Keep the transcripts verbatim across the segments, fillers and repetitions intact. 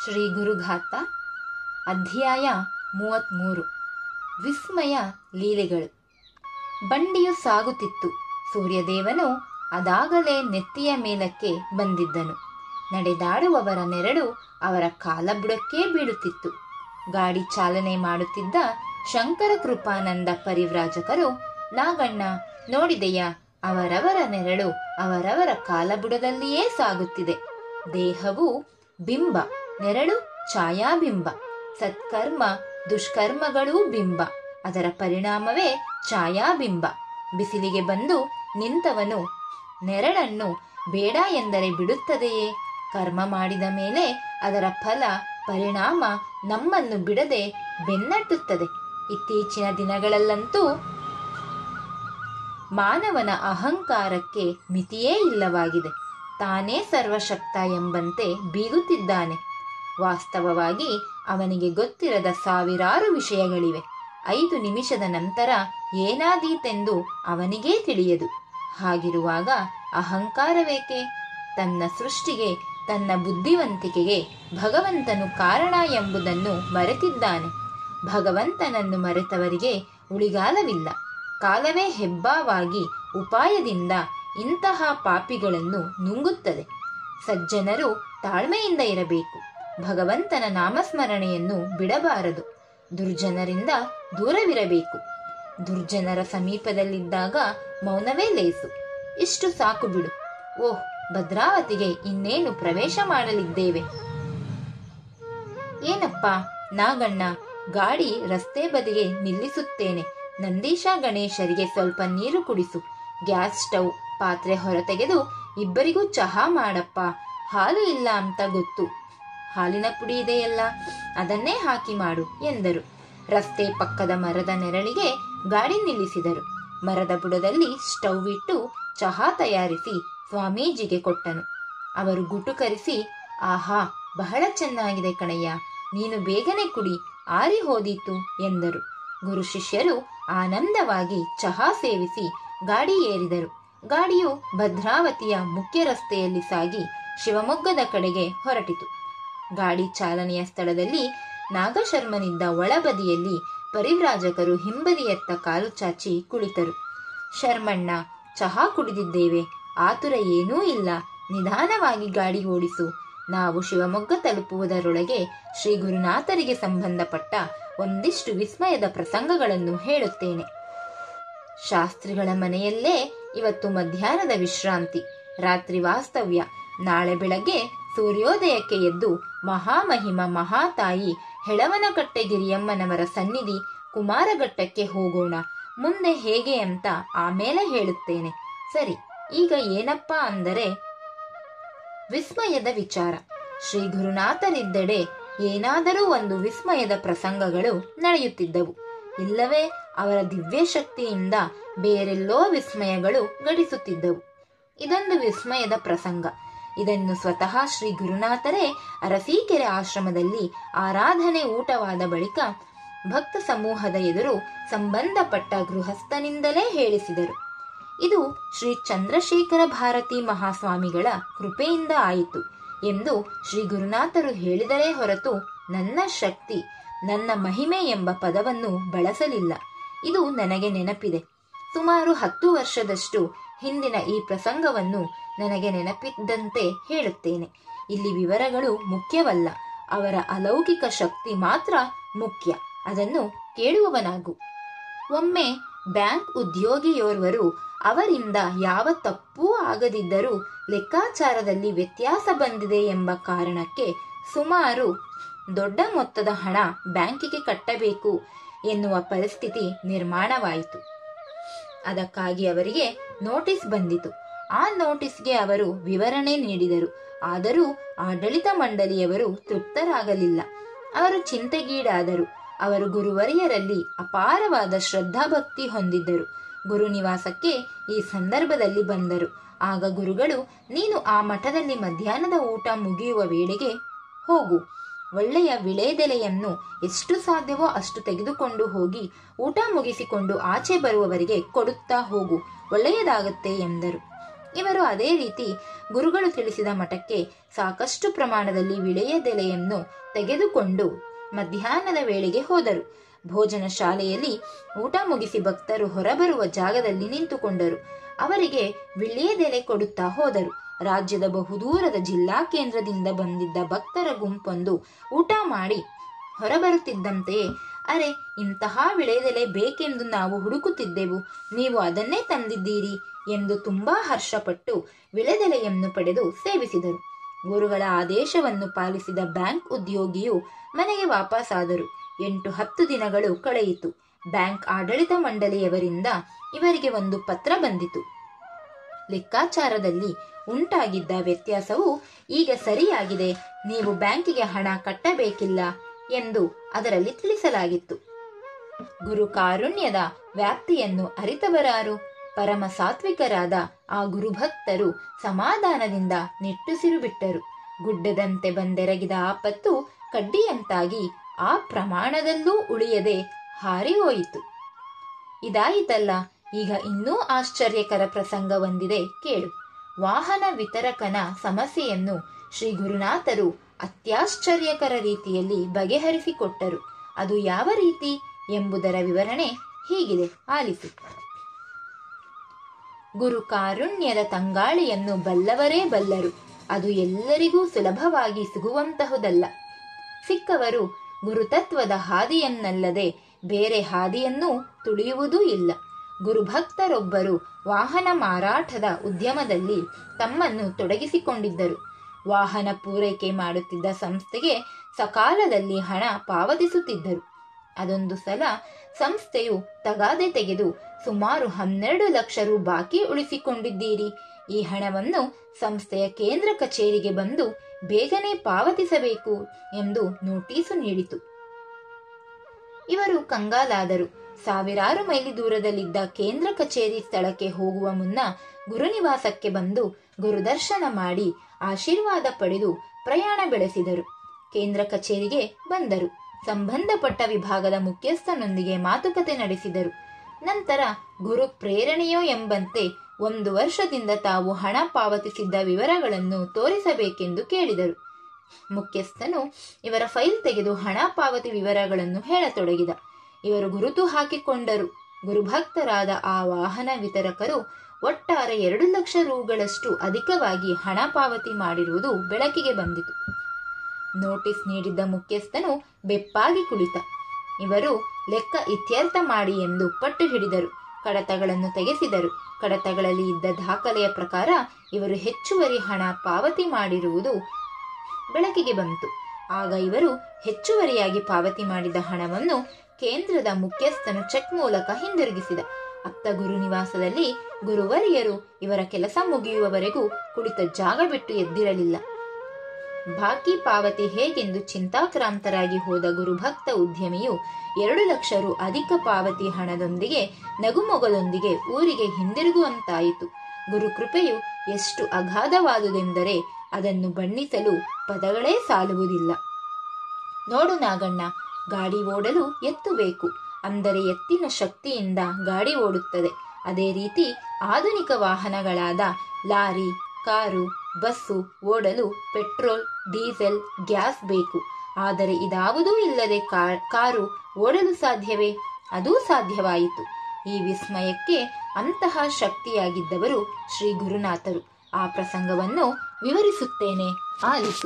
ಶ್ರೀ ಗುರುಗಾಥ ಅಧ್ಯಾಯ ಮೂವತ್ತ್ಮೂರು. ವಿಸ್ಮಯ ಲೀಲೆಗಳು. ಬಂಡಿಯು ಸಾಗುತ್ತಿತ್ತು. ಸೂರ್ಯದೇವನು ಅದಾಗಲೇ ನೆತ್ತಿಯ ಮೇಲಕ್ಕೆ ಬಂದಿದ್ದನು. ನಡೆದಾಡುವವರ ನೆರಳು ಅವರ ಕಾಲಬುಡಕ್ಕೇ ಬೀಳುತ್ತಿತ್ತು. ಗಾಡಿ ಚಾಲನೆ ಮಾಡುತ್ತಿದ್ದ ಶಂಕರ ಕೃಪಾನಂದ ಪರಿವ್ರಾಜಕರು, ನಾಗಣ್ಣ ನೋಡಿದೆಯಾ, ಅವರವರ ನೆರಳು ಅವರವರ ಕಾಲಬುಡದಲ್ಲಿಯೇ ಸಾಗುತ್ತಿದೆ. ದೇಹವು ಬಿಂಬ, ನೆರಳು ಛಾಯಾಬಿಂಬ. ಸತ್ಕರ್ಮ ದುಷ್ಕರ್ಮಗಳೂ ಬಿಂಬ, ಅದರ ಪರಿಣಾಮವೇ ಛಾಯಾಬಿಂಬ. ಬಿಸಿಲಿಗೆ ಬಂದು ನಿಂತವನು ನೆರಳನ್ನು ಬೇಡ ಎಂದರೆ ಬಿಡುತ್ತದೆಯೇ? ಕರ್ಮ ಮಾಡಿದ ಮೇಲೆ ಅದರ ಫಲ ಪರಿಣಾಮ ನಮ್ಮನ್ನು ಬಿಡದೆ ಬೆನ್ನಟ್ಟುತ್ತದೆ. ಇತ್ತೀಚಿನ ದಿನಗಳಲ್ಲಂತೂ ಮಾನವನ ಅಹಂಕಾರಕ್ಕೆ ಮಿತಿಯೇ ಇಲ್ಲವಾಗಿದೆ. ತಾನೇ ಸರ್ವಶಕ್ತ ಎಂಬಂತೆ ಬೀಗುತ್ತಿದ್ದಾನೆ. ವಾಸ್ತವವಾಗಿ ಅವನಿಗೆ ಗೊತ್ತಿರದ ಸಾವಿರಾರು ವಿಷಯಗಳಿವೆ. ಐದು ನಿಮಿಷದ ನಂತರ ಏನಾದೀತೆಂದು ಅವನಿಗೇ ತಿಳಿಯದು. ಹಾಗಿರುವಾಗ ಅಹಂಕಾರವೇಕೆ? ತನ್ನ ಸೃಷ್ಟಿಗೆ, ತನ್ನ ಬುದ್ಧಿವಂತಿಕೆಗೆ ಭಗವಂತನು ಕಾರಣ ಎಂಬುದನ್ನು ಮರೆತಿದ್ದಾನೆ. ಭಗವಂತನನ್ನು ಮರೆತವರಿಗೆ ಉಳಿಗಾಲವಿಲ್ಲ. ಕಾಲವೇ ಹೆಬ್ಬಾವಾಗಿ ಉಪಾಯದಿಂದ ಇಂತಹ ಪಾಪಿಗಳನ್ನು ನುಂಗುತ್ತದೆ. ಸಜ್ಜನರು ತಾಳ್ಮೆಯಿಂದ ಇರಬೇಕು. ಭಗವಂತನ ನಾಮಸ್ಮರಣೆಯನ್ನು ಬಿಡಬಾರದು. ದುರ್ಜನರಿಂದ ದೂರವಿರಬೇಕು. ದುರ್ಜನರ ಸಮೀಪದಲ್ಲಿದ್ದಾಗ ಮೌನವೇ ಲೇಸು. ಇಷ್ಟು ಸಾಕು ಬಿಡು. ಓಹ್, ಭದ್ರಾವತಿಗೆ ಇನ್ನೇನು ಪ್ರವೇಶ ಮಾಡಲಿದ್ದೇವೆ. ಏನಪ್ಪ ನಾಗಣ್ಣ, ಗಾಡಿ ರಸ್ತೆ ಬದಿಗೆ ನಿಲ್ಲಿಸುತ್ತೇನೆ. ನಂದೀಶ ಗಣೇಶರಿಗೆ ಸ್ವಲ್ಪ ನೀರು ಕುಡಿಸು. ಗ್ಯಾಸ್ ಸ್ಟವ್ ಪಾತ್ರೆ ಹೊರತೆಗೆದು ಇಬ್ಬರಿಗೂ ಚಹಾ ಮಾಡಪ್ಪ. ಹಾಲು ಇಲ್ಲ ಅಂತ ಗೊತ್ತು. ಹಾಲಿನ ಪುಡಿ ಇದೆಯಲ್ಲ, ಅದನ್ನೇ ಹಾಕಿ ಮಾಡು ಎಂದರು. ರಸ್ತೆ ಪಕ್ಕದ ಮರದ ನೆರಳಿಗೆ ಗಾಡಿ ನಿಲ್ಲಿಸಿದರು. ಮರದ ಬುಡದಲ್ಲಿ ಸ್ಟವ್ ಇಟ್ಟು ಚಹಾ ತಯಾರಿಸಿ ಸ್ವಾಮೀಜಿಗೆ ಕೊಟ್ಟನು. ಅವರು ಗುಟುಕರಿಸಿ, ಆಹಾ, ಬಹಳ ಚೆನ್ನಾಗಿದೆ ಕಣಯ್ಯ, ನೀನು ಬೇಗನೆ ಕುಡಿ, ಆರಿ ಹೋದೀತು ಎಂದರು. ಗುರು ಶಿಷ್ಯರು ಆನಂದವಾಗಿ ಚಹಾ ಸೇವಿಸಿ ಗಾಡಿ ಏರಿದರು. ಗಾಡಿಯು ಭದ್ರಾವತಿಯ ಮುಖ್ಯ ರಸ್ತೆಯಲ್ಲಿ ಸಾಗಿ ಶಿವಮೊಗ್ಗದ ಕಡೆಗೆ ಹೊರಟಿತು. ಗಾಡಿ ಚಾಲನೆಯ ಸ್ಥಳದಲ್ಲಿ ನಾಗಶರ್ಮನಿದ್ದ ಒಳಬದಿಯಲ್ಲಿ ಪರಿವ್ರಾಜಕರು ಹಿಂಬದಿಯತ್ತ ಕಾಲು ಚಾಚಿ ಕುಳಿತರು. ಶರ್ಮಣ್ಣ, ಚಹಾ ಕುಡಿದಿದ್ದೇವೆ, ಆತುರ ಏನೂ ಇಲ್ಲ, ನಿಧಾನವಾಗಿ ಗಾಡಿ ಓಡಿಸು. ನಾವು ಶಿವಮೊಗ್ಗ ತಲುಪುವುದರೊಳಗೆ ಶ್ರೀ ಗುರುನಾಥರಿಗೆ ಸಂಬಂಧಪಟ್ಟ ಒಂದಿಷ್ಟು ವಿಸ್ಮಯದ ಪ್ರಸಂಗಗಳನ್ನು ಹೇಳುತ್ತೇನೆ. ಶಾಸ್ತ್ರಿಗಳ ಮನೆಯಲ್ಲೇ ಇವತ್ತು ಮಧ್ಯಾಹ್ನದ ವಿಶ್ರಾಂತಿ, ರಾತ್ರಿ ವಾಸ್ತವ್ಯ. ನಾಳೆ ಬೆಳಗ್ಗೆ ಸೂರ್ಯೋದಯಕ್ಕೆ ಎದ್ದು ಮಹಾಮಹಿಮ ಮಹಾತಾಯಿ ಹೆಳವನಕಟ್ಟೆಗಿರಿಯಮ್ಮನವರ ಸನ್ನಿಧಿ ಕುಮಾರಘಟ್ಟಕ್ಕೆ ಹೋಗೋಣ. ಮುಂದೆ ಹೇಗೆ ಅಂತ ಆಮೇಲೆ ಹೇಳುತ್ತೇನೆ. ಸರಿ, ಈಗ ಏನಪ್ಪಾ ಅಂದರೆ ವಿಸ್ಮಯದ ವಿಚಾರ. ಶ್ರೀ ಗುರುನಾಥರಿದ್ದೆಡೆ ಏನಾದರೂ ಒಂದು ವಿಸ್ಮಯದ ಪ್ರಸಂಗಗಳು ನಡೆಯುತ್ತಿದ್ದವು. ಇಲ್ಲವೇ ಅವರ ದಿವ್ಯ ಶಕ್ತಿಯಿಂದ ಬೇರೆಲ್ಲೋ ವಿಸ್ಮಯಗಳು ಘಟಿಸುತ್ತಿದ್ದವು. ಇದೊಂದು ವಿಸ್ಮಯದ ಪ್ರಸಂಗ. ಇದನ್ನು ಸ್ವತಃ ಶ್ರೀ ಗುರುನಾಥರೇ ಅರಸೀಕೆರೆ ಆಶ್ರಮದಲ್ಲಿ ಆರಾಧನೆ ಊಟವಾದ ಬಳಿಕ ಭಕ್ತ ಸಮೂಹದ ಎದುರು ಸಂಬಂಧಪಟ್ಟ ಗೃಹಸ್ಥನಿಂದಲೇ ಹೇಳಿಸಿದರು. ಇದು ಶ್ರೀ ಚಂದ್ರಶೇಖರ ಭಾರತಿ ಮಹಾಸ್ವಾಮಿಗಳ ಕೃಪೆಯಿಂದ ಆಯಿತು ಎಂದು ಶ್ರೀ ಗುರುನಾಥರು ಹೇಳಿದರೇ ಹೊರತು ನನ್ನ ಶಕ್ತಿ, ನನ್ನ ಮಹಿಮೆ ಎಂಬ ಪದವನ್ನು ಬಳಸಲಿಲ್ಲ. ಇದು ನನಗೆ ನೆನಪಿದೆ. ಸುಮಾರು ಹತ್ತು ವರ್ಷದಷ್ಟು ಹಿಂದಿನ ಈ ಪ್ರಸಂಗವನ್ನು ನನಗೆ ನೆನಪಿದ್ದಂತೆ ಹೇಳುತ್ತೇನೆ. ಇಲ್ಲಿ ವಿವರಗಳು ಮುಖ್ಯವಲ್ಲ, ಅವರ ಅಲೌಕಿಕ ಶಕ್ತಿ ಮಾತ್ರ ಮುಖ್ಯ. ಅದನ್ನು ಕೇಳುವವನಾಗು. ಒಮ್ಮೆ ಬ್ಯಾಂಕ್ ಉದ್ಯೋಗಿಯೋರ್ವರು ಅವರಿಂದ ಯಾವ ತಪ್ಪೂ ಆಗದಿದ್ದರೂ ಲೆಕ್ಕಾಚಾರದಲ್ಲಿ ವ್ಯತ್ಯಾಸ ಬಂದಿದೆ ಎಂಬ ಕಾರಣಕ್ಕೆ ಸುಮಾರು ದೊಡ್ಡ ಮೊತ್ತದ ಹಣ ಬ್ಯಾಂಕಿಗೆ ಕಟ್ಟಬೇಕು ಎನ್ನುವ ಪರಿಸ್ಥಿತಿ ನಿರ್ಮಾಣವಾಯಿತು. ಅದಕ್ಕಾಗಿ ಅವರಿಗೆ ನೋಟಿಸ್ ಬಂದಿತು. ಆ ನೋಟಿಸ್ಗೆ ಅವರು ವಿವರಣೆ ನೀಡಿದರು. ಆದರೂ ಆಡಳಿತ ಮಂಡಳಿಯವರು ತೃಪ್ತರಾಗಲಿಲ್ಲ. ಅವರು ಚಿಂತೆಗೀಡಾದರು. ಅವರು ಗುರುವರಿಯರಲ್ಲಿ ಅಪಾರವಾದ ಶ್ರದ್ಧಾಭಕ್ತಿ ಹೊಂದಿದ್ದರು. ಗುರು ನಿವಾಸಕ್ಕೆ ಈ ಸಂದರ್ಭದಲ್ಲಿ ಬಂದರು. ಆಗ ಗುರುಗಳು, ನೀನು ಆ ಮಠದಲ್ಲಿ ಮಧ್ಯಾಹ್ನದ ಊಟ ಮುಗಿಯುವ ವೇಳೆಗೆ ಹೋಗು. ಒಳ್ಳೆಯ ವಿಳೆದೆಲೆಯನ್ನು ಎಷ್ಟು ಸಾಧ್ಯವೋ ಅಷ್ಟು ತೆಗೆದುಕೊಂಡು ಹೋಗಿ ಊಟ ಮುಗಿಸಿಕೊಂಡು ಆಚೆ ಬರುವವರಿಗೆ ಕೊಡುತ್ತಾ ಹೋಗು, ಒಳ್ಳೆಯದಾಗತ್ತೆ ಎಂದರು. ಇವರು ಅದೇ ರೀತಿ ಗುರುಗಳು ತಿಳಿಸಿದ ಮಠಕ್ಕೆ ಸಾಕಷ್ಟು ಪ್ರಮಾಣದಲ್ಲಿ ವಿಳೆಯದೆಲೆಯನ್ನು ತೆಗೆದುಕೊಂಡು ಮಧ್ಯಾಹ್ನದ ವೇಳೆಗೆ ಹೋದರು. ಭೋಜನ ಶಾಲೆಯಲ್ಲಿ ಊಟ ಮುಗಿಸಿ ಭಕ್ತರು ಹೊರಬರುವ ಜಾಗದಲ್ಲಿ ನಿಂತುಕೊಂಡರು. ಅವರಿಗೆ ವಿಳ್ಯದೆಲೆ ಕೊಡುತ್ತಾ ಹೋದರು. ರಾಜ್ಯದ ಬಹುದೂರದ ಜಿಲ್ಲಾ ಕೇಂದ್ರದಿಂದ ಬಂದಿದ್ದ ಭಕ್ತರ ಗುಂಪೊಂದು ಊಟ ಮಾಡಿ ಹೊರಬರುತ್ತಿದ್ದಂತೆಯೇ, ಅರೆ, ಇಂತಹ ವಿಳೆದೆಲೆ ಬೇಕೆಂದು ನಾವು ಹುಡುಕುತ್ತಿದ್ದೆವು, ನೀವು ಅದನ್ನೇ ತಂದಿದ್ದೀರಿ ಎಂದು ತುಂಬಾ ಹರ್ಷಪಟ್ಟು ವಿಳೆದೆಲೆಯನ್ನು ಪಡೆದು ಸೇವಿಸಿದರು. ಗುರುಗಳ ಆದೇಶವನ್ನು ಪಾಲಿಸಿದ ಬ್ಯಾಂಕ್ ಉದ್ಯೋಗಿಯು ಮನೆಗೆ ವಾಪಸ್ಸಾದರು. ಎಂಟು ಹತ್ತು ದಿನಗಳು ಕಳೆಯಿತು. ಬ್ಯಾಂಕ್ ಆಡಳಿತ ಮಂಡಳಿಯವರಿಂದ ಇವರಿಗೆ ಒಂದು ಪತ್ರ ಬಂದಿತು. ಲೆಕ್ಕಾಚಾರದಲ್ಲಿ ಉಂಟಾಗಿದ್ದ ವ್ಯತ್ಯಾಸವು ಈಗ ಸರಿಯಾಗಿದೆ, ನೀವು ಬ್ಯಾಂಕಿಗೆ ಹಣ ಕಟ್ಟಬೇಕಿಲ್ಲ ಎಂದು ಅದರಲ್ಲಿ ತಿಳಿಸಲಾಗಿತ್ತು. ಗುರು ಕಾರುಣ್ಯದ ವ್ಯಾಪ್ತಿಯನ್ನು ಅರಿತವರಾರು? ಪರಮ ಸಾತ್ವಿಕರಾದ ಆ ಗುರುಭಕ್ತರು ಸಮಾಧಾನದಿಂದ ನಿಟ್ಟುಸಿರು ಬಿಟ್ಟರು. ಗುಡ್ಡದಂತೆ ಬಂದೆರಗಿದ ಆಪತ್ತು ಕಡ್ಡಿಯಂತಾಗಿ ಆ ಪ್ರಮಾಣದಲ್ಲೂ ಉಳಿಯದೆ ಹಾರಿ ಹೋಯಿತು. ಇದಾಯಿತಲ್ಲ, ಈಗ ಇನ್ನೂ ಆಶ್ಚರ್ಯಕರ ಪ್ರಸಂಗ ಒಂದಿದೆ ಕೇಳು. ವಾಹನ ವಿತರಕನ ಸಮಸ್ಯೆಯನ್ನು ಶ್ರೀ ಗುರುನಾಥರು ಅತ್ಯಾಶ್ಚರ್ಯಕರ ರೀತಿಯಲ್ಲಿ ಬಗೆಹರಿಸಿಕೊಟ್ಟರು. ಅದು ಯಾವ ರೀತಿ ಎಂಬುದರ ವಿವರಣೆ ಹೀಗಿದೆ, ಆಲಿಸಿ. ಗುರು ಕಾರುಣ್ಯದ ತಂಗಾಳಿಯನ್ನು ಬಲ್ಲವರೇ ಬಲ್ಲರು. ಅದು ಎಲ್ಲರಿಗೂ ಸುಲಭವಾಗಿ ಸಿಗುವಂತಹುದಲ್ಲ. ಸಿಕ್ಕವರು ಗುರುತತ್ವದ ಹಾದಿಯನ್ನಲ್ಲದೆ ಬೇರೆ ಹಾದಿಯನ್ನೂ ತುಳಿಯುವುದೂ ಇಲ್ಲ. ಗುರುಭಕ್ತರೊಬ್ಬರು ವಾಹನ ಮಾರಾಟದ ಉದ್ಯಮದಲ್ಲಿ ತಮ್ಮನ್ನು ತೊಡಗಿಸಿಕೊಂಡಿದ್ದರು. ವಾಹನ ಪೂರೈಕೆ ಮಾಡುತ್ತಿದ್ದ ಸಂಸ್ಥೆಗೆ ಸಕಾಲದಲ್ಲಿ ಹಣ ಪಾವತಿಸುತ್ತಿದ್ದರು. ಅದೊಂದು ಸಲ ಸಂಸ್ಥೆಯು ತಗಾದೆ ತೆಗೆದು ಸುಮಾರು ಹನ್ನೆರಡು ಲಕ್ಷ ರು ಬಾಕಿ ಉಳಿಸಿಕೊಂಡಿದ್ದೀರಿ, ಈ ಹಣವನ್ನು ಸಂಸ್ಥೆಯ ಕೇಂದ್ರ ಕಚೇರಿಗೆ ಬಂದು ಬೇಗನೆ ಪಾವತಿಸಬೇಕು ಎಂದು ನೋಟಿಸು ನೀಡಿತು. ಇವರು ಕಂಗಾಲಾದರು. ಸಾವಿರಾರು ಮೈಲಿ ದೂರದಲ್ಲಿದ್ದ ಕೇಂದ್ರ ಕಚೇರಿ ಸ್ಥಳಕ್ಕೆ ಹೋಗುವ ಮುನ್ನ ಗುರುನಿವಾಸಕ್ಕೆ ಬಂದು ಗುರುದರ್ಶನ ಮಾಡಿ ಆಶೀರ್ವಾದ ಪಡೆದು ಪ್ರಯಾಣ ಬೆಳೆಸಿದರು. ಕೇಂದ್ರ ಕಚೇರಿಗೆ ಬಂದರು. ಸಂಬಂಧಪಟ್ಟ ವಿಭಾಗದ ಮುಖ್ಯಸ್ಥನೊಂದಿಗೆ ಮಾತುಕತೆ ನಡೆಸಿದರು. ನಂತರ ಗುರು ಪ್ರೇರಣೆಯೋ ಎಂಬಂತೆ ಒಂದು ವರ್ಷದಿಂದ ತಾವು ಹಣ ಪಾವತಿಸಿದ್ದ ವಿವರಗಳನ್ನು ತೋರಿಸಬೇಕೆಂದು ಕೇಳಿದರು. ಮುಖ್ಯಸ್ಥನು ಇವರ ಫೈಲ್ ತೆಗೆದು ಹಣ ಪಾವತಿ ವಿವರಗಳನ್ನು ಹೇಳತೊಡಗಿದ. ಇವರು ಗುರುತು ಹಾಕಿಕೊಂಡರು. ಗುರುಭಕ್ತರಾದ ಆ ವಾಹನ ವಿತರಕರು ಒಟ್ಟಾರೆ ಎರಡು ಲಕ್ಷ ರೂಗಳಷ್ಟು ಅಧಿಕವಾಗಿ ಹಣ ಪಾವತಿ ಮಾಡಿರುವುದು ಬೆಳಕಿಗೆ ಬಂದಿತು. ನೋಟಿಸ್ ನೀಡಿದ್ದ ಮುಖ್ಯಸ್ಥನು ಬೆಪ್ಪಾಗಿ ಕುಳಿತ. ಇವರು ಲೆಕ್ಕ ಇತ್ಯರ್ಥ ಮಾಡಿ ಎಂದು ಪಟ್ಟು ಹಿಡಿದರು. ಕಡತಗಳನ್ನು ತೆಗೆಸಿದರು. ಕಡತಗಳಲ್ಲಿ ಇದ್ದ ದಾಖಲೆಯ ಪ್ರಕಾರ ಇವರು ಹೆಚ್ಚುವರಿ ಹಣ ಪಾವತಿ ಮಾಡಿರುವುದು ಬೆಳಕಿಗೆ ಬಂತು. ಆಗ ಇವರು ಹೆಚ್ಚುವರಿಯಾಗಿ ಪಾವತಿ ಮಾಡಿದ ಹಣವನ್ನು ಕೇಂದ್ರದ ಮುಖ್ಯಸ್ಥನು ಚೆಕ್ ಮೂಲಕ ಹಿಂದಿರುಗಿಸಿದ. ಅತ್ತ ಗುರುನಿವಾಸದಲ್ಲಿ ಗುರುವರಿಯರು ಇವರ ಕೆಲಸ ಮುಗಿಯುವವರೆಗೂ ಕುಳಿತ ಜಾಗ ಬಿಟ್ಟು ಎದ್ದಿರಲಿಲ್ಲ. ಬಾಕಿ ಪಾವತಿ ಹೇಗೆಂದು ಚಿಂತಾಕ್ರಾಂತರಾಗಿ ಹೋದ ಗುರುಭಕ್ತ ಉದ್ಯಮಿಯು ಎರಡು ಲಕ್ಷ ರು ಅಧಿಕ ಪಾವತಿ ಹಣದೊಂದಿಗೆ ನಗುಮೊಗದೊಂದಿಗೆ ಊರಿಗೆ ಹಿಂದಿರುಗುವಂತಾಯಿತು. ಗುರುಕೃಪೆಯು ಎಷ್ಟು ಅಗಾಧವಾದುದೆಂದರೆ ಅದನ್ನು ಬಣ್ಣಿಸಲು ಪದಗಳೇ ಸಾಲುವುದಿಲ್ಲ. ನೋಡು ನಾಗಣ್ಣ, ಗಾಡಿ ಓಡಲು ಎತ್ತು ಬೇಕು, ಅಂದರೆ ಎತ್ತಿನ ಶಕ್ತಿಯಿಂದ ಗಾಡಿ ಓಡುತ್ತದೆ. ಅದೇ ರೀತಿ ಆಧುನಿಕ ವಾಹನಗಳಾದ ಲಾರಿ, ಕಾರು, ಬಸ್ಸು ಓಡಲು ಪೆಟ್ರೋಲ್, ಡೀಸೆಲ್, ಗ್ಯಾಸ್ ಬೇಕು. ಆದರೆ ಇದಾವುದೂ ಇಲ್ಲದೆ ಕಾರು ಓಡಲು ಸಾಧ್ಯವೇ? ಅದೂ ಸಾಧ್ಯವಾಯಿತು. ಈ ವಿಸ್ಮಯಕ್ಕೆ ಅಂತಹ ಶಕ್ತಿಯಾಗಿದ್ದವರು ಶ್ರೀ ಗುರುನಾಥರು. ಆ ಪ್ರಸಂಗವನ್ನು ವಿವರಿಸುತ್ತೇನೆ, ಆಲಿಸು.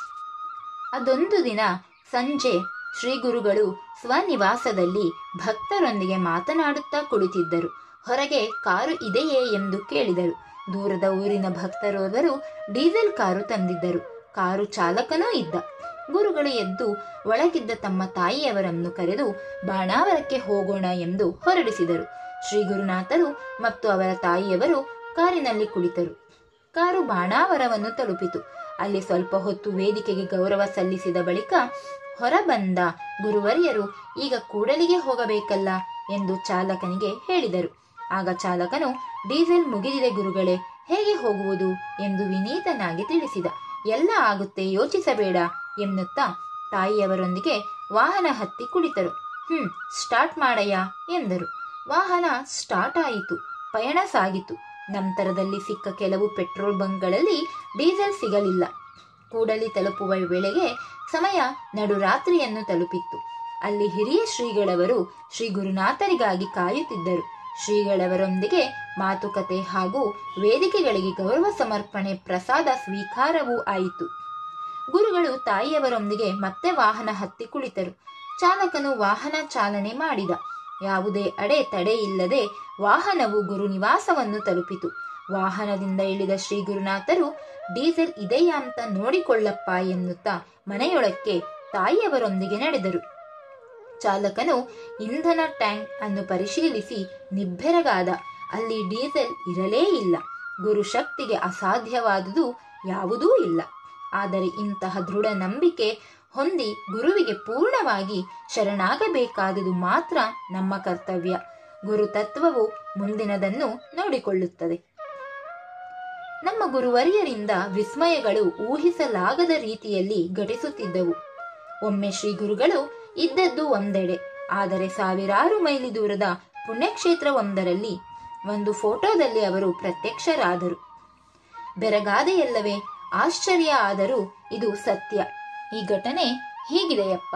ಅದೊಂದು ದಿನ ಸಂಜೆ ಶ್ರೀ ಗುರುಗಳು ಸ್ವನಿವಾಸದಲ್ಲಿ ಭಕ್ತರೊಂದಿಗೆ ಮಾತನಾಡುತ್ತಾ ಕುಳಿತಿದ್ದರು. ಹೊರಗೆ ಕಾರು ಇದೆಯೇ ಎಂದು ಕೇಳಿದರು. ದೂರದ ಊರಿನ ಭಕ್ತರೋದರು ಡೀಸೆಲ್ ಕಾರು ತಂದಿದ್ದರು. ಕಾರು ಚಾಲಕನೂ ಇದ್ದ. ಗುರುಗಳು ಎದ್ದು ಒಳಗಿದ್ದ ತಮ್ಮ ತಾಯಿಯವರನ್ನು ಕರೆದು ಬಾಣಾವರಕ್ಕೆ ಹೋಗೋಣ ಎಂದು ಹೊರಡಿಸಿದರು. ಶ್ರೀ ಗುರುನಾಥರು ಮತ್ತು ಅವರ ತಾಯಿಯವರು ಕಾರಿನಲ್ಲಿ ಕುಳಿತರು. ಕಾರು ಬಾಣಾವರವನ್ನು ತಲುಪಿತು. ಅಲ್ಲಿ ಸ್ವಲ್ಪ ಹೊತ್ತು ವೇದಿಕೆಗೆ ಗೌರವ ಸಲ್ಲಿಸಿದ ಬಳಿಕ ಹೊರಬಂದ ಗುರುವರಿಯರು ಈಗ ಕೂಡಲಿಗೆ ಹೋಗಬೇಕಲ್ಲ ಎಂದು ಚಾಲಕನಿಗೆ ಹೇಳಿದರು. ಆಗ ಚಾಲಕನು, ಡೀಸೆಲ್ ಮುಗಿದಿದೆ ಗುರುಗಳೇ, ಹೇಗೆ ಹೋಗುವುದು ಎಂದು ವಿನೀತನಾಗಿ ತಿಳಿಸಿದ. ಎಲ್ಲ ಆಗುತ್ತೆ, ಯೋಚಿಸಬೇಡ ಎನ್ನುತ್ತಾ ತಾಯಿಯವರೊಂದಿಗೆ ವಾಹನ ಹತ್ತಿ ಕುಳಿತರು. ಹ್ಮ್ ಸ್ಟಾರ್ಟ್ ಮಾಡಯ್ಯ ಎಂದರು. ವಾಹನ ಸ್ಟಾರ್ಟ್ ಆಯಿತು. ಪಯಣ ಸಾಗಿತು. ನಂತರದಲ್ಲಿ ಸಿಕ್ಕ ಕೆಲವು ಪೆಟ್ರೋಲ್ ಬಂಕ್ಗಳಲ್ಲಿ ಡೀಸೆಲ್ ಸಿಗಲಿಲ್ಲ. ಕೂಡಲಿ ತಲುಪುವ ವೇಳೆಗೆ ಸಮಯ ನಡುರಾತ್ರಿಯನ್ನು ತಲುಪಿತ್ತು. ಅಲ್ಲಿ ಹಿರಿಯ ಶ್ರೀಗಳವರು ಶ್ರೀ ಗುರುನಾಥರಿಗಾಗಿ ಕಾಯುತ್ತಿದ್ದರು. ಶ್ರೀಗಳವರೊಂದಿಗೆ ಮಾತುಕತೆ ಹಾಗೂ ವೇದಿಕೆಗಳಿಗೆ ಗೌರವ ಸಮರ್ಪಣೆ, ಪ್ರಸಾದ ಸ್ವೀಕಾರವೂ ಆಯಿತು. ಗುರುಗಳು ತಾಯಿಯವರೊಂದಿಗೆ ಮತ್ತೆ ವಾಹನ ಹತ್ತಿ ಕುಳಿತರು. ಚಾಲಕನು ವಾಹನ ಚಾಲನೆ ಮಾಡಿದ. ಯಾವುದೇ ಅಡೆ ತಡೆ ಇಲ್ಲದೆ ವಾಹನವು ಗುರು ನಿವಾಸವನ್ನು ತಲುಪಿತು. ವಾಹನದಿಂದ ಇಳಿದ ಶ್ರೀ ಗುರುನಾಥರು ಡೀಸೆಲ್ ಇದೆಯಾ ಅಂತ ನೋಡಿಕೊಳ್ಳಪ್ಪ ಎನ್ನುತ್ತಾ ಮನೆಯೊಳಕ್ಕೆ ತಾಯಿಯವರೊಂದಿಗೆ ನಡೆದರು. ಚಾಲಕನು ಇಂಧನ ಟ್ಯಾಂಕ್ ಅನ್ನು ಪರಿಶೀಲಿಸಿ ನಿಬ್ಬೆರಗಾದ. ಅಲ್ಲಿ ಡೀಸೆಲ್ ಇರಲೇ ಇಲ್ಲ. ಗುರು ಶಕ್ತಿಗೆ ಅಸಾಧ್ಯವಾದುದು ಯಾವುದೂ ಇಲ್ಲ. ಆದರೆ ಇಂತಹ ದೃಢ ನಂಬಿಕೆ ಹೊಂದಿ ಗುರುವಿಗೆ ಪೂರ್ಣವಾಗಿ ಶರಣಾಗಬೇಕಾದುದು ಮಾತ್ರ ನಮ್ಮ ಕರ್ತವ್ಯ. ಗುರು ತತ್ವವು ಮುಂದಿನದನ್ನು ನೋಡಿಕೊಳ್ಳುತ್ತದೆ. ನಮ್ಮ ಗುರುವರಿಯರಿಂದ ವಿಸ್ಮಯಗಳು ಊಹಿಸಲಾಗದ ರೀತಿಯಲ್ಲಿ ಘಟಿಸುತ್ತಿದ್ದವು. ಒಮ್ಮೆ ಶ್ರೀ ಗುರುಗಳು ಇದ್ದದ್ದು ಒಂದೆಡೆ, ಆದರೆ ಸಾವಿರಾರು ಮೈಲಿ ದೂರದ ಪುಣ್ಯಕ್ಷೇತ್ರ ಒಂದರಲ್ಲಿ ಒಂದು ಫೋಟೋದಲ್ಲಿ ಅವರು ಪ್ರತ್ಯಕ್ಷರಾದರು. ಬೆರಗಾದೆಯಲ್ಲವೇ? ಆಶ್ಚರ್ಯ. ಆದರೂ ಇದು ಸತ್ಯ. ಈ ಘಟನೆ ಹೀಗಿದೆಯಪ್ಪ.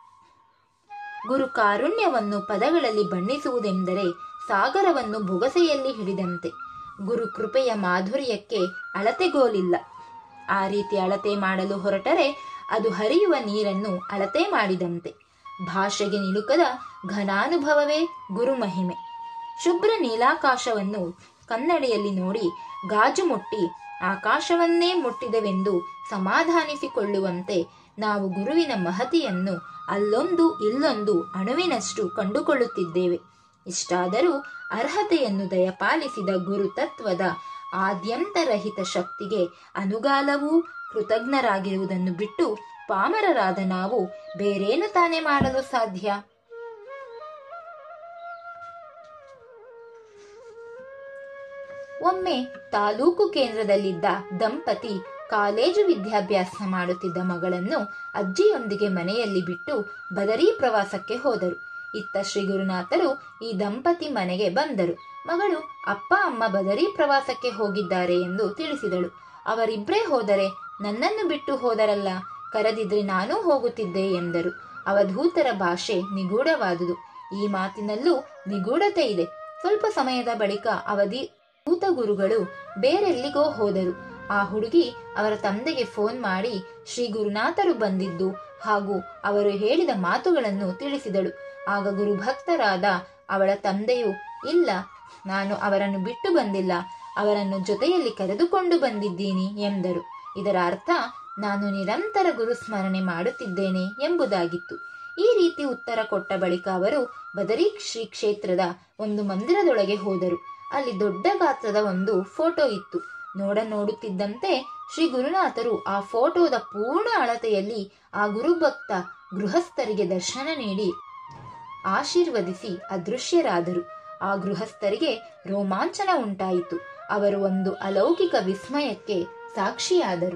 ಗುರು ಕಾರುಣ್ಯವನ್ನು ಪದಗಳಲ್ಲಿ ಬಣ್ಣಿಸುವುದೆಂದರೆ ಸಾಗರವನ್ನು ಬೊಗಸೆಯಲ್ಲಿ ಹಿಡಿದಂತೆ. ಗುರು ಕೃಪೆಯ ಮಾಧುರ್ಯಕ್ಕೆ ಅಳತೆಗೋಲಿಲ್ಲ. ಆ ರೀತಿ ಅಳತೆ ಮಾಡಲು ಹೊರಟರೆ ಅದು ಹರಿಯುವ ನೀರನ್ನು ಅಳತೆ ಮಾಡಿದಂತೆ. ಭಾಷೆಗೆ ನಿಲುಕದ ಘನಾನುಭವವೇ ಗುರು ಮಹಿಮೆ. ಶುಭ್ರ ನೀಲಾಕಾಶವನ್ನು ಕನ್ನಡಿಯಲ್ಲಿ ನೋಡಿ ಗಾಜು ಮುಟ್ಟಿ ಆಕಾಶವನ್ನೇ ಮುಟ್ಟಿದೆವೆಂದು ಸಮಾಧಾನಿಸಿಕೊಳ್ಳುವಂತೆ ನಾವು ಗುರುವಿನ ಮಹತಿಯನ್ನು ಅಲ್ಲೊಂದು ಇಲ್ಲೊಂದು ಅಣುವಿನಷ್ಟು ಕಂಡುಕೊಳ್ಳುತ್ತಿದ್ದೇವೆ. ಇಷ್ಟಾದರೂ ಅರ್ಹತೆಯನ್ನು ದಯಪಾಲಿಸಿದ ಗುರು ತತ್ವದ ಆದ್ಯಂತರಹಿತ ಶಕ್ತಿಗೆ ಅನುಗಾಲವೂ ಕೃತಜ್ಞರಾಗಿರುವುದನ್ನು ಬಿಟ್ಟು ಪಾಮರರಾದ ನಾವು ಬೇರೇನು ತಾನೇ ಮಾಡಲು ಸಾಧ್ಯ? ಒಮ್ಮೆ ತಾಲೂಕು ಕೇಂದ್ರದಲ್ಲಿದ್ದ ದಂಪತಿ ಕಾಲೇಜು ವಿದ್ಯಾಭ್ಯಾಸ ಮಾಡುತ್ತಿದ್ದ ಮಗಳನ್ನು ಅಜ್ಜಿಯೊಂದಿಗೆ ಮನೆಯಲ್ಲಿ ಬಿಟ್ಟು ಬದರಿ ಪ್ರವಾಸಕ್ಕೆ ಹೋದರು. ಇತ್ತ ಶ್ರೀ ಗುರುನಾಥರು ಈ ದಂಪತಿ ಮನೆಗೆ ಬಂದರು. ಮಗಳು ಅಪ್ಪ ಅಮ್ಮ ಬದರಿ ಪ್ರವಾಸಕ್ಕೆ ಹೋಗಿದ್ದಾರೆ ಎಂದು ತಿಳಿಸಿದಳು. ಅವರಿಬ್ಬರೇ ಹೋದರೆ ನನ್ನನ್ನು ಬಿಟ್ಟು ಹೋದರಲ್ಲ, ಕರೆದಿದ್ರೆ ನಾನೂ ಹೋಗುತ್ತಿದ್ದೆ ಎಂದರು. ಅವಧೂತರ ಭಾಷೆ ನಿಗೂಢವಾದುದು. ಈ ಮಾತಿನಲ್ಲೂ ನಿಗೂಢತೆ ಇದೆ. ಸ್ವಲ್ಪ ಸಮಯದ ಬಳಿಕ ಅವಧೂತ ಗುರುಗಳು ಬೇರೆಲ್ಲಿಗೋ ಹೋದರು. ಆ ಹುಡುಗಿ ಅವರ ತಂದೆಗೆ ಫೋನ್ ಮಾಡಿ ಶ್ರೀ ಗುರುನಾಥರು ಬಂದಿದ್ದು ಹಾಗೂ ಅವರು ಹೇಳಿದ ಮಾತುಗಳನ್ನು ತಿಳಿಸಿದಳು. ಆಗ ಗುರುಭಕ್ತರಾದ ಅವಳ ತಂದೆಯು, ಇಲ್ಲ, ನಾನು ಅವರನ್ನು ಬಿಟ್ಟು ಬಂದಿಲ್ಲ, ಅವರನ್ನು ಜೊತೆಯಲ್ಲಿ ಕರೆದುಕೊಂಡು ಬಂದಿದ್ದೀನಿ ಎಂದರು. ಇದರ ಅರ್ಥ ನಾನು ನಿರಂತರ ಗುರುಸ್ಮರಣೆ ಮಾಡುತ್ತಿದ್ದೇನೆ ಎಂಬುದಾಗಿತ್ತು. ಈ ರೀತಿ ಉತ್ತರ ಕೊಟ್ಟ ಬಳಿಕ ಅವರು ಬದರಿ ಶ್ರೀ ಕ್ಷೇತ್ರದ ಒಂದು ಮಂದಿರದೊಳಗೆ ಹೋದರು. ಅಲ್ಲಿ ದೊಡ್ಡ ಗಾತ್ರದ ಒಂದು ಫೋಟೋ ಇತ್ತು. ನೋಡ ನೋಡುತ್ತಿದ್ದಂತೆ ಶ್ರೀ ಗುರುನಾಥರು ಆ ಫೋಟೋದ ಪೂರ್ಣ ಅಳತೆಯಲ್ಲಿ ಆ ಗುರುಭಕ್ತ ಗೃಹಸ್ಥರಿಗೆ ದರ್ಶನ ನೀಡಿ ಆಶೀರ್ವದಿಸಿ ಅದೃಶ್ಯರಾದರು. ಆ ಗೃಹಸ್ಥರಿಗೆ ರೋಮಾಂಚನ ಉಂಟಾಯಿತು. ಅವರು ಒಂದು ಅಲೌಕಿಕ ವಿಸ್ಮಯಕ್ಕೆ ಸಾಕ್ಷಿಯಾದರು.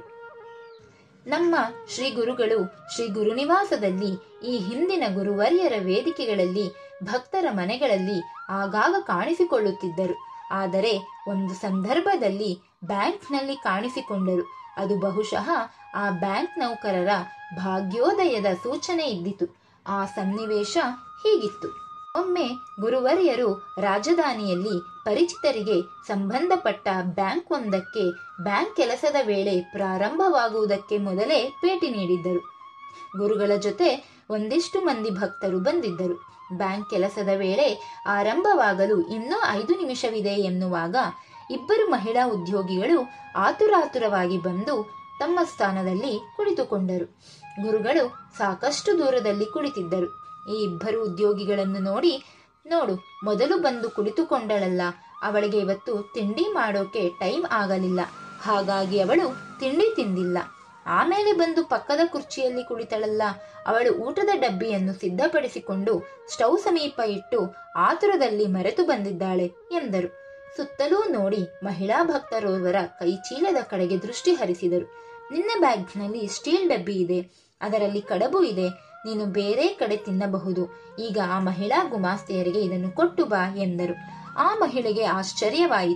ನಮ್ಮ ಶ್ರೀ ಗುರುಗಳು ಶ್ರೀ ಗುರುನಿವಾಸದಲ್ಲಿ, ಈ ಹಿಂದಿನ ಗುರುವರ್ಯರ ವೇದಿಕೆಗಳಲ್ಲಿ, ಭಕ್ತರ ಮನೆಗಳಲ್ಲಿ ಆಗಾಗ ಕಾಣಿಸಿಕೊಳ್ಳುತ್ತಿದ್ದರು. ಆದರೆ ಒಂದು ಸಂದರ್ಭದಲ್ಲಿ ಬ್ಯಾಂಕ್ನಲ್ಲಿ ಕಾಣಿಸಿಕೊಂಡರು. ಅದು ಬಹುಶಃ ಆ ಬ್ಯಾಂಕ್ ನೌಕರರ ಭಾಗ್ಯೋದಯದ ಸೂಚನೆ ಇದ್ದಿತು. ಆ ಸನ್ನಿವೇಶ ಹೀಗಿತ್ತು. ಒಮ್ಮೆ ಗುರುವರ್ಯರು ರಾಜಧಾನಿಯಲ್ಲಿ ಪರಿಚಿತರಿಗೆ ಸಂಬಂಧಪಟ್ಟ ಬ್ಯಾಂಕ್ ಒಂದಕ್ಕೆ ಬ್ಯಾಂಕ್ ಕೆಲಸದ ವೇಳೆ ಪ್ರಾರಂಭವಾಗುವುದಕ್ಕೆ ಮೊದಲೇ ಭೇಟಿ ನೀಡಿದ್ದರು. ಗುರುಗಳ ಜೊತೆ ಒಂದಿಷ್ಟು ಮಂದಿ ಭಕ್ತರು ಬಂದಿದ್ದರು. ಬ್ಯಾಂಕ್ ಕೆಲಸದ ವೇಳೆ ಆರಂಭವಾಗಲು ಇನ್ನೂ ಐದು ನಿಮಿಷವಿದೆ ಎನ್ನುವಾಗ ಇಬ್ಬರು ಮಹಿಳಾ ಉದ್ಯೋಗಿಗಳು ಆತುರಾತುರವಾಗಿ ಬಂದು ತಮ್ಮ ಸ್ಥಾನದಲ್ಲಿ ಕುಳಿತುಕೊಂಡರು. ಗುರುಗಳು ಸಾಕಷ್ಟು ದೂರದಲ್ಲಿ ಕುಳಿತಿದ್ದರು. ಈ ಇಬ್ಬರು ಉದ್ಯೋಗಿಗಳನ್ನು ನೋಡಿ, ನೋಡು, ಮೊದಲು ಬಂದು ಕುಳಿತುಕೊಂಡಳಲ್ಲ, ಅವಳಿಗೆ ಇವತ್ತು ತಿಂಡಿ ಮಾಡೋಕೆ ಟೈಮ್ ಆಗಲಿಲ್ಲ, ಹಾಗಾಗಿ ಅವಳು ತಿಂಡಿ ತಿಂದಿಲ್ಲ. ಆಮೇಲೆ ಬಂದು ಪಕ್ಕದ ಕುರ್ಚಿಯಲ್ಲಿ ಕುಳಿತಳಲ್ಲ, ಅವಳು ಊಟದ ಡಬ್ಬಿಯನ್ನು ಸಿದ್ಧಪಡಿಸಿಕೊಂಡು ಸ್ಟವ್ ಸಮೀಪ ಇಟ್ಟು ಆತುರದಲ್ಲಿ ಮರೆತು ಬಂದಿದ್ದಾಳೆ ಎಂದರು. ಸುತ್ತಲೂ ನೋಡಿ ಮಹಿಳಾ ಭಕ್ತರೋರ್ವರ ಕೈಚೀಲದ ಕಡೆಗೆ ದೃಷ್ಟಿ ಹರಿಸಿದರು. ನಿನ್ನ ಬ್ಯಾಗ್ನಲ್ಲಿ ಸ್ಟೀಲ್ ಡಬ್ಬಿ ಇದೆ, ಅದರಲ್ಲಿ ಕಡಬು ಇದೆ, ನೀನು ಬೇರೆ ಕಡೆ ತಿನ್ನಬಹುದು. ಈಗ ಆ ಮಹಿಳಾ ಗುಮಾಸ್ತೆಯರಿಗೆ ಇದನ್ನು ಕೊಟ್ಟು ಬಾ ಎಂದರು. ಆ ಮಹಿಳೆಗೆ ಆಶ್ಚರ್ಯವಾಯಿತು.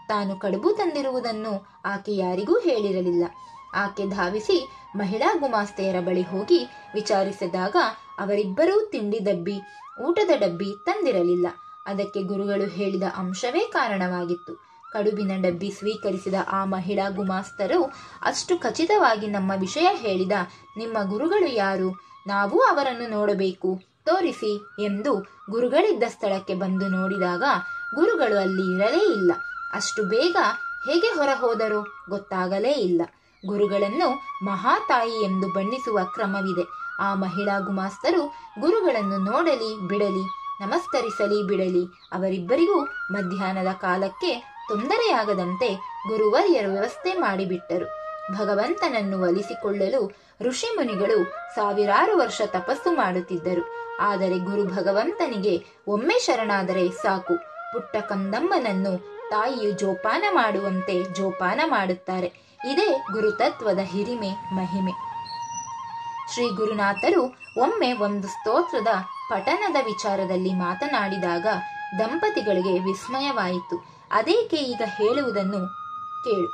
ತಾನು ಕಡುಬು ತಂದಿರುವುದನ್ನು ಆಕೆ ಯಾರಿಗೂ ಹೇಳಿರಲಿಲ್ಲ. ಆಕೆ ಧಾವಿಸಿ ಮಹಿಳಾ ಗುಮಾಸ್ತೆಯರ ಬಳಿ ಹೋಗಿ ವಿಚಾರಿಸಿದಾಗ ಅವರಿಬ್ಬರೂ ತಿಂಡಿ ಡಬ್ಬಿ ಊಟದ ಡಬ್ಬಿ ತಂದಿರಲಿಲ್ಲ. ಅದಕ್ಕೆ ಗುರುಗಳು ಹೇಳಿದ ಅಂಶವೇ ಕಾರಣವಾಗಿತ್ತು. ಕಡುಬಿನ ಡಬ್ಬಿ ಸ್ವೀಕರಿಸಿದ ಆ ಮಹಿಳಾ ಗುಮಾಸ್ತರು ಅಷ್ಟು ಖಚಿತವಾಗಿ ನಮ್ಮ ವಿಷಯ ಹೇಳಿದ ನಿಮ್ಮ ಗುರುಗಳು ಯಾರು? ನಾವು ಅವರನ್ನು ನೋಡಬೇಕು, ತೋರಿಸಿ ಎಂದು ಗುರುಗಳಿದ್ದ ಸ್ಥಳಕ್ಕೆ ಬಂದು ನೋಡಿದಾಗ ಗುರುಗಳು ಅಲ್ಲಿ ಇರಲೇ ಇಲ್ಲ. ಅಷ್ಟು ಬೇಗ ಹೇಗೆ ಹೊರ ಹೋದರೋ ಗೊತ್ತಾಗಲೇ ಇಲ್ಲ. ಗುರುಗಳನ್ನು ಮಹಾತಾಯಿ ಎಂದು ಬಣ್ಣಿಸುವ ಕ್ರಮವಿದೆ. ಆ ಮಹಿಳಾ ಗುಮಾಸ್ತರು ಗುರುಗಳನ್ನು ನೋಡಲಿ ಬಿಡಲಿ, ನಮಸ್ಕರಿಸಲಿ ಬಿಡಲಿ, ಅವರಿಬ್ಬರಿಗೂ ಮಧ್ಯಾಹ್ನದ ಕಾಲಕ್ಕೆ ತೊಂದರೆಯಾಗದಂತೆ ಗುರುವರಿಯರು ವ್ಯವಸ್ಥೆ ಮಾಡಿಬಿಟ್ಟರು. ಭಗವಂತನನ್ನು ಒಲಿಸಿಕೊಳ್ಳಲು ಋಷಿ ಮುನಿಗಳು ಸಾವಿರಾರು ವರ್ಷ ತಪಸ್ಸು ಮಾಡುತ್ತಿದ್ದರು. ಆದರೆ ಗುರು ಭಗವಂತನಿಗೆ ಒಮ್ಮೆ ಶರಣಾದರೆ ಸಾಕು, ಪುಟ್ಟ ಕಂದಮ್ಮನನ್ನು ತಾಯಿಯು ಜೋಪಾನ ಮಾಡುವಂತೆ ಜೋಪಾನ ಮಾಡುತ್ತಾರೆ. ಇದೇ ಗುರುತತ್ವದ ಹಿರಿಮೆ ಮಹಿಮೆ. ಶ್ರೀ ಗುರುನಾಥರು ಒಮ್ಮೆ ಒಂದು ಸ್ತೋತ್ರದ ಪಠನದ ವಿಚಾರದಲ್ಲಿ ಮಾತನಾಡಿದಾಗ ದಂಪತಿಗಳಿಗೆ ವಿಸ್ಮಯವಾಯಿತು. ಅದೇಕೆ ಈಗ ಹೇಳುವುದನ್ನು ಕೇಳು.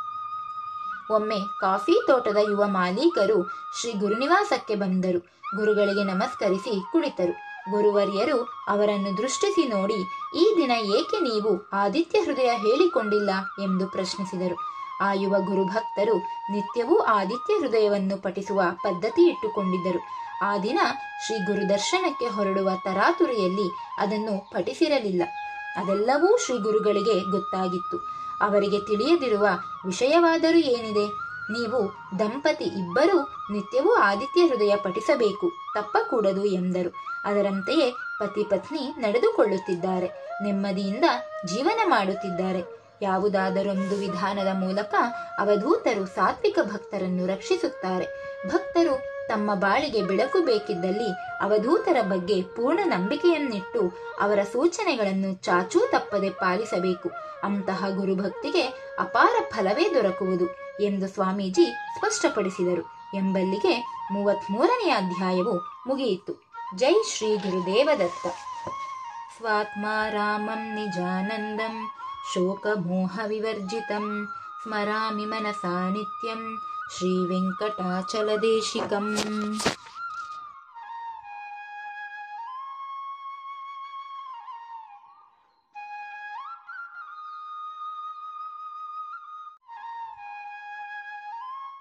ಒಮ್ಮೆ ಕಾಫಿ ತೋಟದ ಯುವ ಮಾಲೀಕರು ಶ್ರೀ ಗುರುನಿವಾಸಕ್ಕೆ ಬಂದರು. ಗುರುಗಳಿಗೆ ನಮಸ್ಕರಿಸಿ ಕುಳಿತರು. ಗುರುವರ್ಯರು ಅವರನ್ನು ದೃಷ್ಟಿಸಿ ನೋಡಿ, ಈ ದಿನ ಏಕೆ ನೀವು ಆದಿತ್ಯ ಹೃದಯ ಹೇಳಿಕೊಂಡಿಲ್ಲ ಎಂದು ಪ್ರಶ್ನಿಸಿದರು. ಆ ಯುವ ಗುರುಭಕ್ತರು ನಿತ್ಯವೂ ಆದಿತ್ಯ ಹೃದಯವನ್ನು ಪಠಿಸುವ ಪದ್ಧತಿ ಇಟ್ಟುಕೊಂಡಿದ್ದರು. ಆ ದಿನ ಶ್ರೀ ಗುರುದರ್ಶನಕ್ಕೆ ಹೊರಡುವ ತರಾತುರಿಯಲ್ಲಿ ಅದನ್ನು ಪಠಿಸಿರಲಿಲ್ಲ. ಅದೆಲ್ಲವೂ ಶ್ರೀ ಗುರುಗಳಿಗೆ ಗೊತ್ತಾಗಿತ್ತು. ಅವರಿಗೆ ತಿಳಿಯದಿರುವ ವಿಷಯವಾದರೂ ಏನಿದೆ? ನೀವು ದಂಪತಿ ಇಬ್ಬರೂ ನಿತ್ಯವೂ ಆದಿತ್ಯ ಹೃದಯ ಪಠಿಸಬೇಕು, ತಪ್ಪಕೂಡದು ಎಂದರು. ಅದರಂತೆಯೇ ಪತಿ ಪತ್ನಿ ನಡೆದುಕೊಳ್ಳುತ್ತಿದ್ದಾರೆ, ನೆಮ್ಮದಿಯಿಂದ ಜೀವನ ಮಾಡುತ್ತಿದ್ದಾರೆ. ಯಾವುದಾದರೊಂದು ವಿಧಾನದ ಮೂಲಕ ಅವಧೂತರು ಸಾತ್ವಿಕ ಭಕ್ತರನ್ನು ರಕ್ಷಿಸುತ್ತಾರೆ. ಭಕ್ತರು ತಮ್ಮ ಬಾಳಿಗೆ ಬೆಳಕು ಬೇಕಿದ್ದಲ್ಲಿ ಅವಧೂತರ ಬಗ್ಗೆ ಪೂರ್ಣ ನಂಬಿಕೆಯನ್ನಿಟ್ಟು ಅವರ ಸೂಚನೆಗಳನ್ನು ಚಾಚೂ ತಪ್ಪದೆ ಪಾಲಿಸಬೇಕು. ಅಂತಹ ಗುರುಭಕ್ತಿಗೆ ಅಪಾರ ಫಲವೇ ದೊರಕುವುದು ಎಂದು ಸ್ವಾಮೀಜಿ ಸ್ಪಷ್ಟಪಡಿಸಿದರು ಎಂಬಲ್ಲಿಗೆ ಮೂವತ್ಮೂರನೆಯ ಅಧ್ಯಾಯವು ಮುಗಿಯಿತು. ಜೈ ಶ್ರೀ ಗುರುದೇವದತ್ತ. ಸ್ವಾತ್ಮಾ ರಾಮಂ ನಿಜಾನಂದಂ ಶೋಕ ಮೋಹ ವಿವರ್ಜಿತಂ ಸ್ಮರಾಮಿ ಮನಸಾ ನಿತ್ಯಂ ಶ್ರೀ ವೆಂಕಟಾಚಲದೇಶಿಕಂ.